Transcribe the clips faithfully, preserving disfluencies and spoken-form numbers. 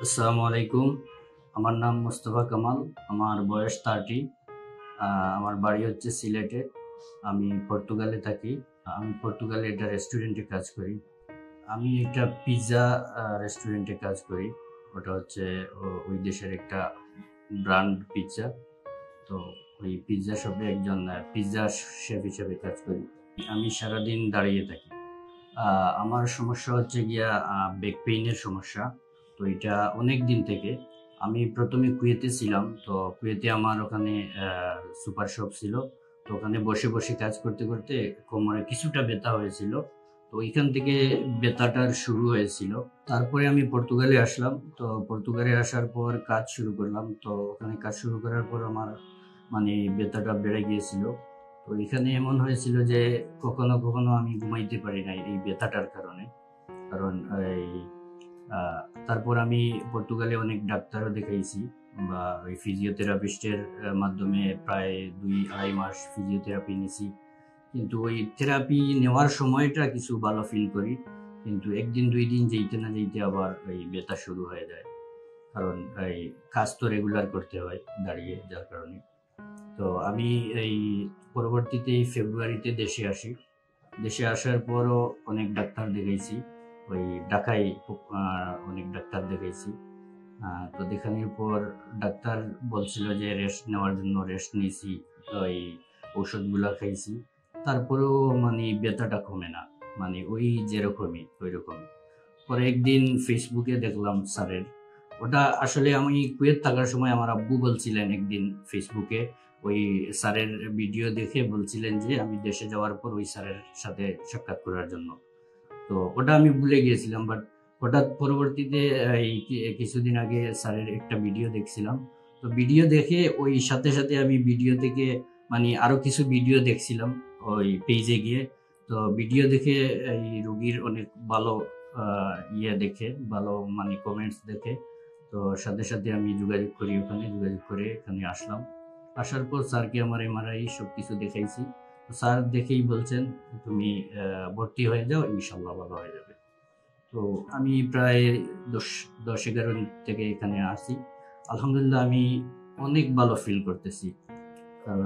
আসসালামু আলাইকুম। আমার নাম মোস্তফা কামাল। আমার বয়স থার্টি। আমার বাড়ি হচ্ছে সিলেটে। আমি পর্তুগালে থাকি। আমি পর্তুগালে একটা রেস্টুরেন্টে কাজ করি। আমি একটা পিৎজা রেস্টুরেন্টে কাজ করি। ওটা হচ্ছে ওই দেশের একটা ব্র্যান্ড পিৎজা। তো ওই পিৎজা শপে একজন পিৎজা শেফ হিসেবে কাজ করি। আমি সারাদিন দাঁড়িয়ে থাকি। আমার সমস্যা হচ্ছে গিয়া ব্যাক পেইনের সমস্যা। তো এটা অনেক দিন থেকে। আমি প্রথমে কুয়েতে ছিলাম। তো কুয়েতে আমার ওখানে সুপার শপ ছিল। তো ওখানে বসে বসে কাজ করতে করতে কোমরে কিছুটা ব্যথা হয়েছিল। তো ওইখান থেকে ব্যথাটার শুরু হয়েছিল। তারপরে আমি পর্তুগালে আসলাম। তো পর্তুগালে আসার পর কাজ শুরু করলাম। তো ওখানে কাজ শুরু করার পর আমার মানে ব্যথাটা বেড়ে গিয়েছিল। তো এখানে এমন হয়েছিল যে কখনো কখনো আমি ঘুমাইতে পারি নাই এই ব্যথাটার কারণে। কারণ এই তারপর আমি পর্তুগালে অনেক ডাক্তারও দেখাইছি বা ওই ফিজিওথেরাপিস্টের মাধ্যমে প্রায় দুই আড়াই মাস ফিজিওথেরাপি নিয়েছি। কিন্তু ওই থেরাপি নেওয়ার সময়টা কিছু ভালো ফিল করি, কিন্তু একদিন দুই দিন যেতে না যেতে আবার ওই ব্যথা শুরু হয়ে যায়। কারণ এই কাজ তো রেগুলার করতে হয় দাঁড়িয়ে, যার কারণে। তো আমি এই পরবর্তীতে ফেব্রুয়ারিতে দেশে আসি। দেশে আসার পরও অনেক ডাক্তার দেখাইছি। ওই ঢাকায় অনেক ডাক্তার দেখাইছি। তো দেখানোর পর ডাক্তার বলছিল যে রেস্ট নেওয়ার জন্য রেস্ট নিয়েছি, ওই ওষুধগুলা খাইছি। তারপরেও মানে ব্যথাটা কমে না, মানে ওই যেরকমই ওই রকমই। পরে একদিন ফেসবুকে দেখলাম স্যারের, ওটা আসলে আমি কুয়েত থাকার সময় আমার আব্বু বলছিলেন একদিন ফেসবুকে, ওই স্যারের ভিডিও দেখে বলছিলেন যে আমি দেশে যাওয়ার পর ওই স্যারের সাথে সাক্ষাৎ করার জন্য। তো ওটা আমি ভুলে গিয়েছিলাম। বাট হঠাৎ পরবর্তীতে এই কিছুদিন আগে স্যারের একটা ভিডিও দেখছিলাম। তো ভিডিও দেখে ওই সাথে সাথে আমি ভিডিও থেকে মানে আরো কিছু ভিডিও দেখছিলাম ওই পেজে গিয়ে। তো ভিডিও দেখে এই রুগীর অনেক ভালো ইয়ে দেখে, ভালো মানে কমেন্টস দেখে, তো সাথে সাথে আমি যোগাযোগ করি, ওখানে যোগাযোগ করে এখানে আসলাম। আসার পর স্যারকে আমার এমআরআই সব কিছু দেখাইছি। স্যার দেখেই বলছেন তুমি ভর্তি হয়ে যাও, ইনশাল্লাহ ভালো হয়ে যাবে। তো আমি প্রায় দশ দশ এগারো দিন থেকে এখানে আসি। আলহামদুলিল্লাহ আমি অনেক ভালো ফিল করতেছি। কারণ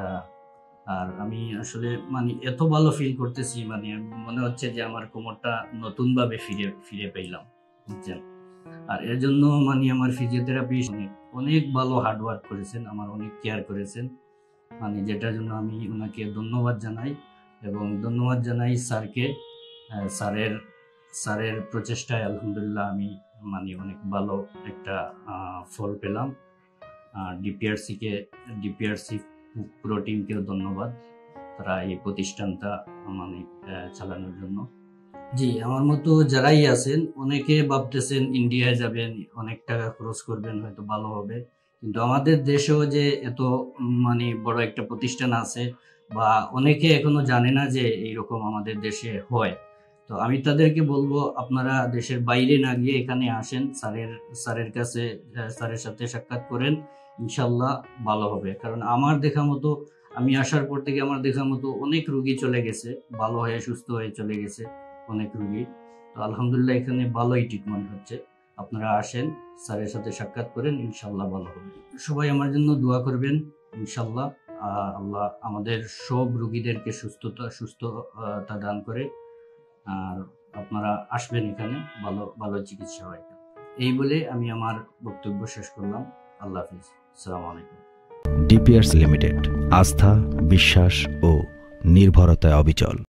আর আমি আসলে মানে এত ভালো ফিল করতেছি, মানে মনে হচ্ছে যে আমার কোমরটা নতুন ভাবে ফিরে ফিরে পেলাম, বুঝছেন। আর এর জন্য মানে আমার ফিজিওথেরাপি অনেক অনেক ভালো হার্ডওয়ার্ক করেছেন, আমার অনেক কেয়ার করেছেন, মানে যেটার জন্য আমি ওনাকে ধন্যবাদ জানাই। এবং ধন্যবাদ জানাই স্যারকে। স্যারের স্যারের প্রচেষ্টায় আলহামদুলিল্লাহ আমি মানে অনেক ভালো একটা ফল পেলাম। ডিপিআরসিকে ডিপিআরসি পুরো টিমকেও ধন্যবাদ, তারা এই প্রতিষ্ঠানটা মানে চালানোর জন্য। জি, আমার মতো যারাই আছেন অনেকে ভাবতেছেন ইন্ডিয়ায় যাবেন, অনেক টাকা খরচ করবেন, হয়তো ভালো হবে। কিন্তু আমাদের দেশেও যে এত মানে বড় একটা প্রতিষ্ঠান আছে, বা অনেকে এখনো জানে না যে এইরকম আমাদের দেশে হয়। তো আমি তাদেরকে বলবো আপনারা দেশের বাইরে না গিয়ে এখানে আসেন, স্যারের স্যারের কাছে স্যারের সাথে সাক্ষাৎ করেন, ইনশাল্লাহ ভালো হবে। কারণ আমার দেখা মতো, আমি আসার পর থেকে আমার দেখা মতো অনেক রুগী চলে গেছে, ভালো হয়ে সুস্থ হয়ে চলে গেছে অনেক রুগী। তো আলহামদুলিল্লাহ এখানে ভালোই ট্রিটমেন্ট হচ্ছে। আপনারা আসেন, স্যারের সাথে সাক্ষাৎ করেন, ইনশাল্লাহ ভালো হবে। সবাই আমার জন্য দোয়া করবেন, ইনশাল্লাহ আল্লাহ আমাদের সব রুগীদেরকে সুস্থতা সুস্থতা দান করে। আর আপনারা আসবেন এখানে, ভালো ভালো চিকিৎসা হয়। এই বলে আমি আমার বক্তব্য শেষ করলাম। আল্লাহ হাফিজ, আসসালামু আলাইকুম। ডিপিআরসি লিমিটেড, আস্থা, বিশ্বাস ও নির্ভরতায় অবিচল।